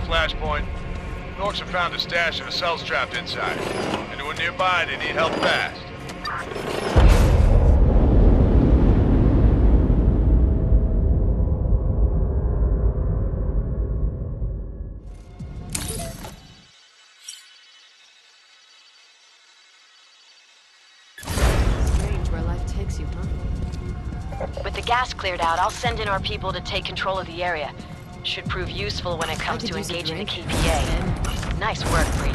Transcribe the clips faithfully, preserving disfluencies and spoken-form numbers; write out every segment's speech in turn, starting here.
flashpoint. Orcs have found a stash of cells trapped inside. Anyone nearby, they need help fast. Strange where life takes you, huh? With the gas cleared out, I'll send in our people to take control of the area. Should prove useful when it comes to engaging the K P A. Nice work, Brady.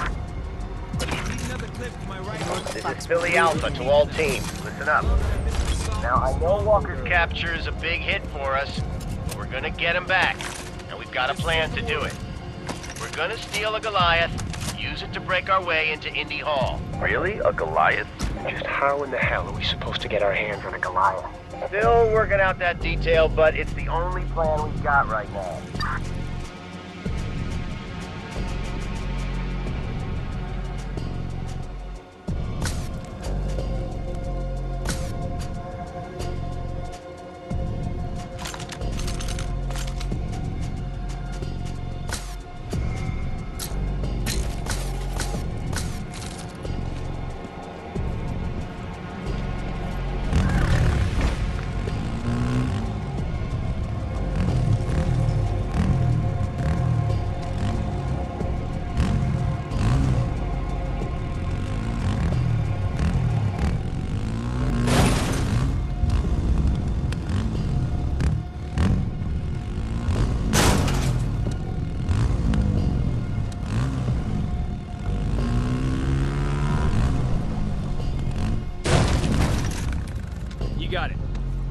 This is Philly Alpha to all teams. Listen up. Now, I know Walker's capture is a big hit for us. We're gonna get him back, and we've got a plan to do it. We're gonna steal a Goliath, use it to break our way into Indy Hall. Really? A Goliath? Just how in the hell are we supposed to get our hands on a Goliath? Still working out that detail, but it's the only plan we've got right now. Got it.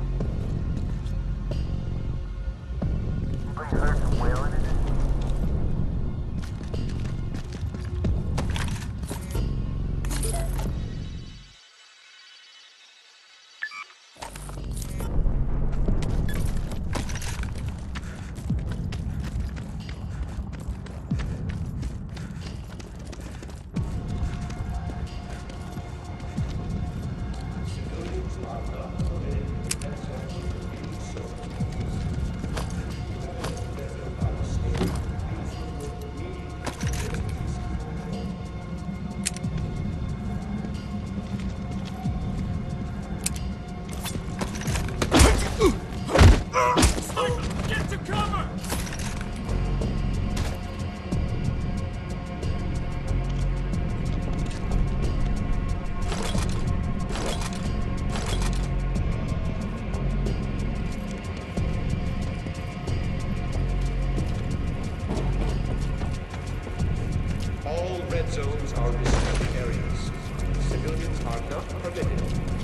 Red zones are restricted areas. Civilians are not permitted.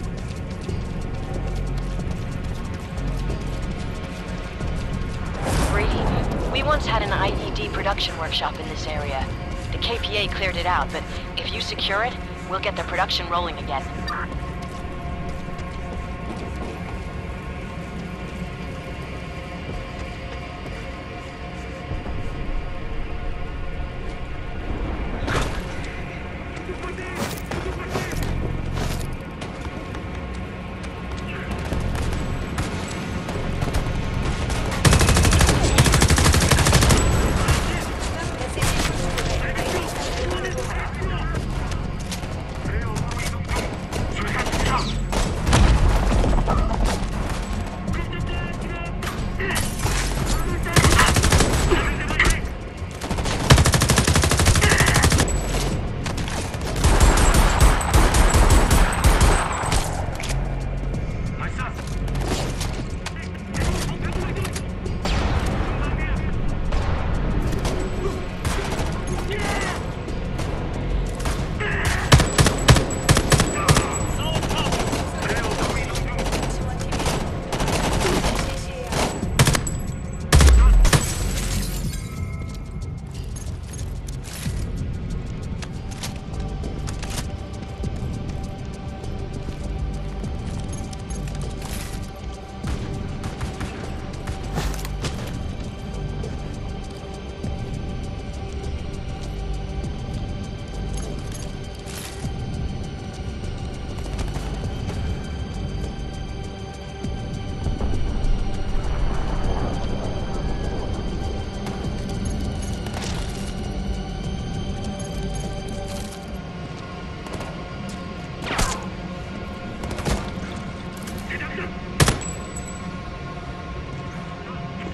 Brady, we once had an I E D production workshop in this area. The K P A cleared it out, but if you secure it, we'll get the production rolling again.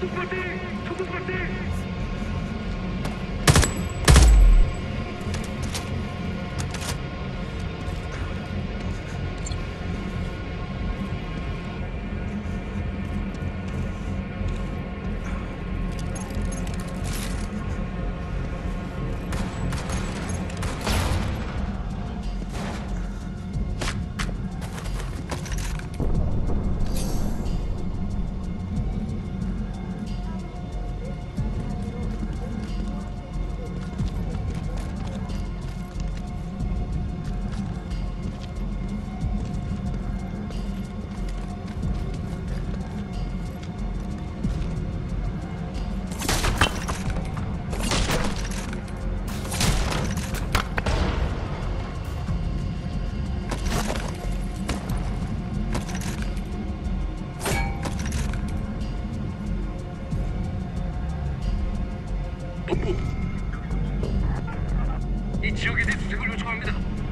이 지역에 대해 수색을 요청합니다.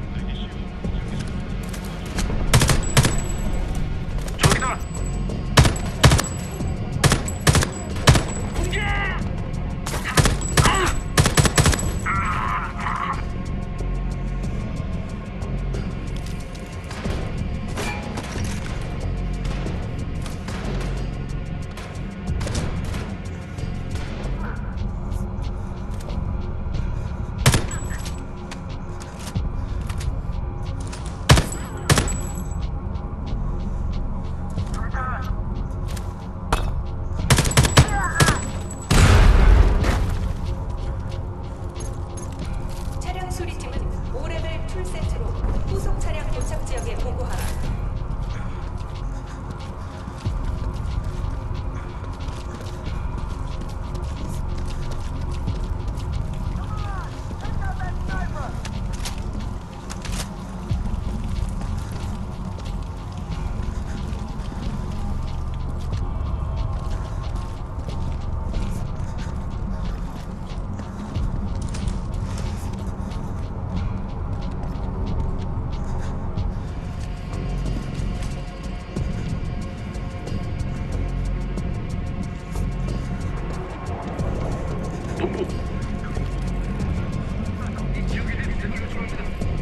저기다! 공격! 차량 수리팀은 오 레벨 풀세트로 후속 차량 도착 지역에 보고하라. 이 지역에 대해 수색을 요청합니다.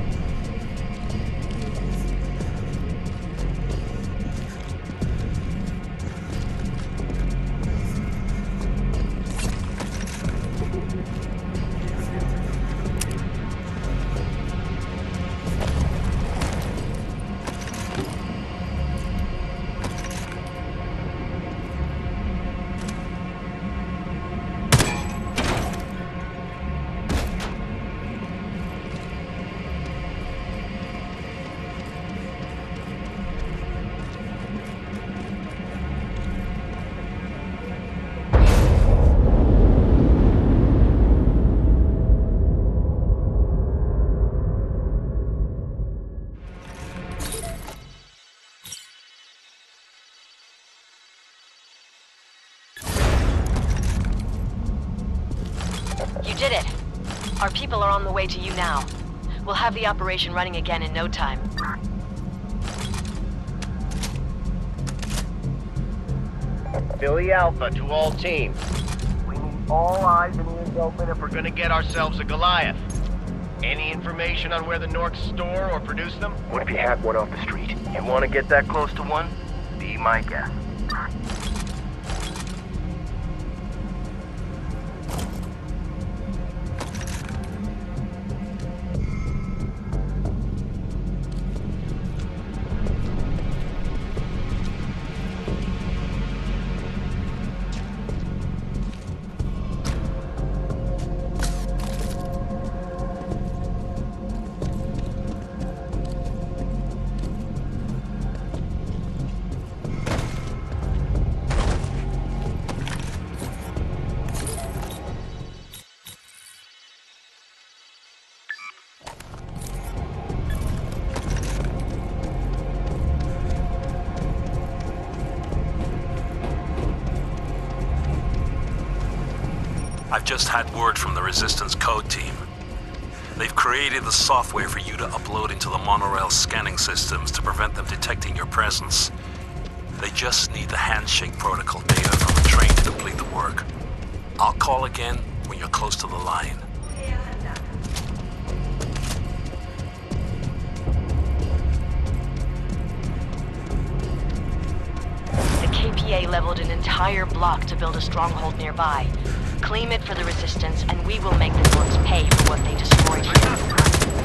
You did it. Our people are on the way to you now. We'll have the operation running again in no time. Philly Alpha to all teams. We need all eyes and ears open if we're gonna get ourselves a Goliath. Any information on where the Norks store or produce them? What if you had one off the street? You wanna get that close to one? Be my guest. I've just had word from the Resistance code team. They've created the software for you to upload into the monorail scanning systems to prevent them detecting your presence. They just need the handshake protocol data from the train to complete the work. I'll call again when you're close to the line. The K P A leveled an entire block to build a stronghold nearby. Claim it for the Resistance, and we will make the Norks pay for what they destroyed here.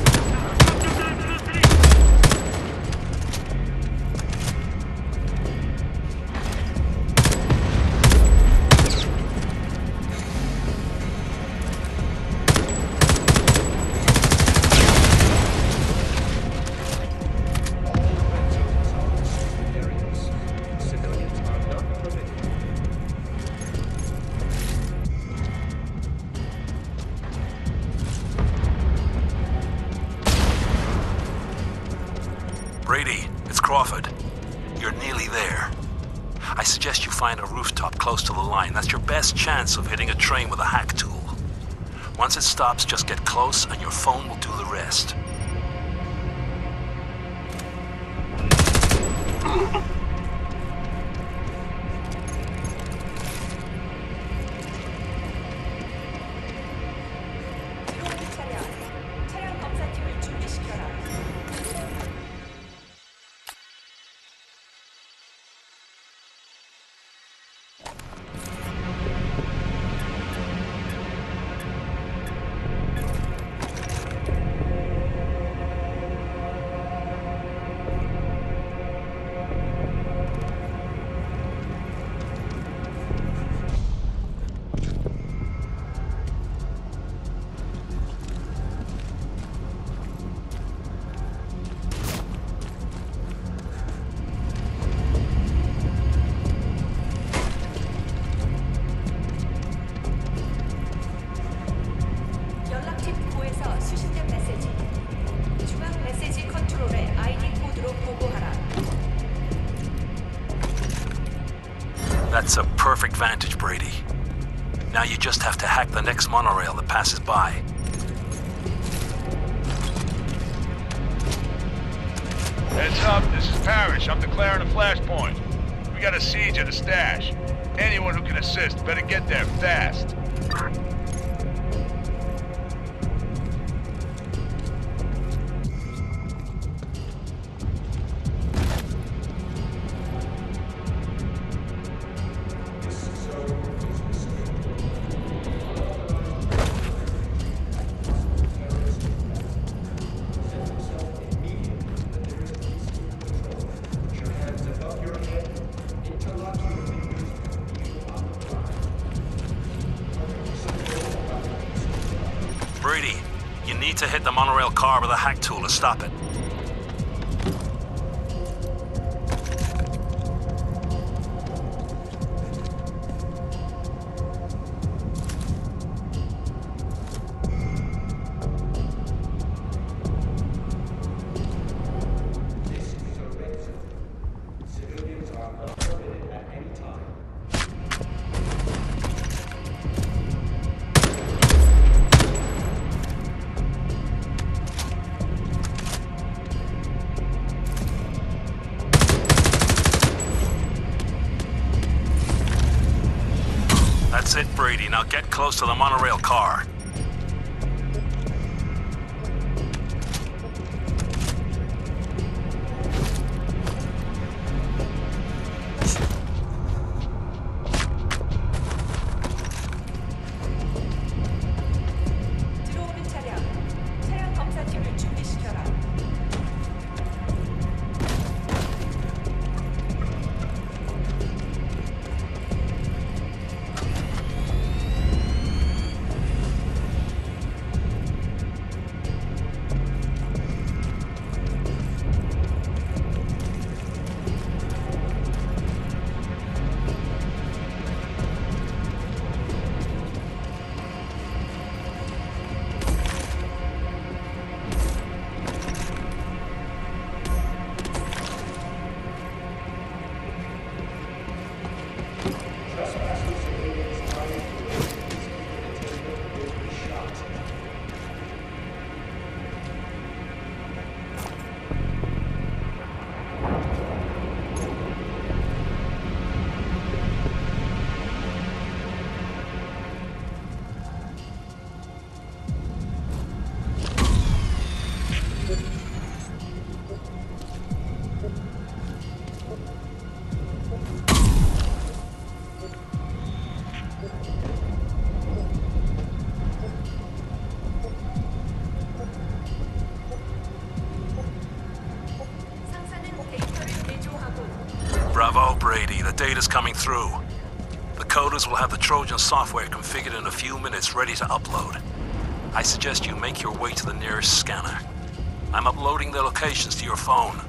Brady, it's Crawford. You're nearly there. I suggest you find a rooftop close to the line. That's your best chance of hitting a train with a hack tool. Once it stops, just get close and your phone will do the rest. 들어오는 차량, 차량 검사팀을 준비시켜라. 연락팀 구에서 수신된 메시지. 중앙 메시지 컨트롤에 아이디 코드로 보고하라. That's a perfect vantage, Brady. Now you just have to hack the next monorail that passes by. Heads up, this is Parrish. I'm declaring a flashpoint. We got a siege at a stash. Anyone who can assist better get there fast. Brady, you need to hit the monorail car with a hack tool to stop it. That's it, Brady. Now get close to the monorail car. 들어오는 차량, 차량 검사팀을 준비시켜라. Bravo, Brady. The data's coming through. The coders will have the Trojan software configured in a few minutes, ready to upload. I suggest you make your way to the nearest scanner. I'm uploading the locations to your phone.